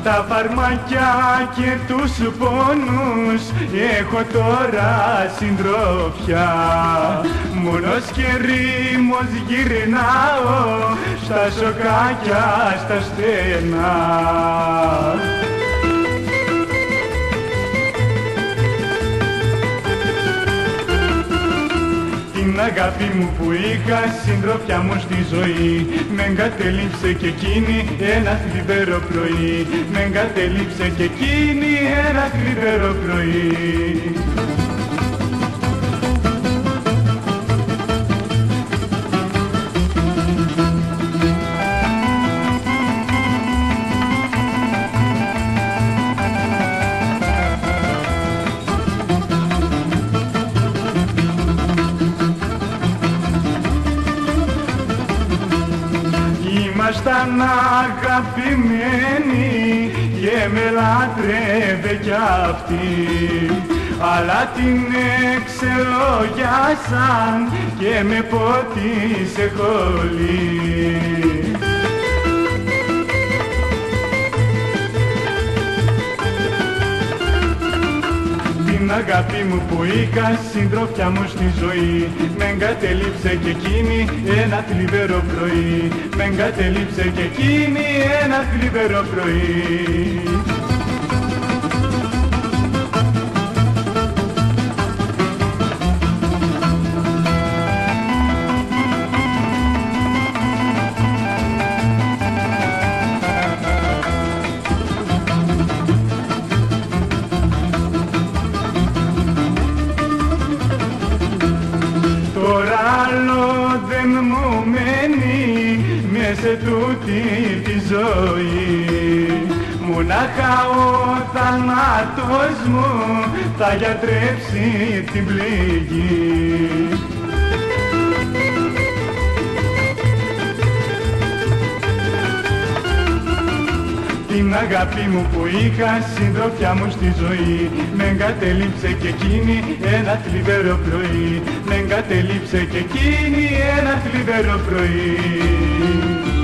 τα φαρμακιά και τους πόνους έχω τώρα συντροφιά. Μόνος και ρήμος γυρνάω στα σοκάκια στα στενά. Την αγάπη μου που είχα, συντροφιά μου στη ζωή, με εγκατέλειψε και εκείνη ένα θλιβερό πρωί. Με εγκατέλειψε και εκείνη ένα θλιβερό πρωί. Ήμασταν αγαπημένοι και με λάτρευε κι αυτή, αλλά την εξελογιάσαν και με πότισε χολή. Την αγάπη μου που είχα, συντροφιά μου στη ζωή, με εγκατέλειψε και εκείνη ένα θλιβερό πρωί. Με εγκατέλειψε και εκείνη ένα θλιβερό πρωί. Μου μένει μέσα τούτη τη ζωή, μονάχα ο θάνατος μου θα γιατρέψει την πληγή. Την αγάπη μου που είχα, συντροφιά μου στη ζωή, με εγκατέλειψε και εκείνη ένα θλιβερό πρωί. Με εγκατέλειψε και εκείνη ένα θλιβερό πρωί.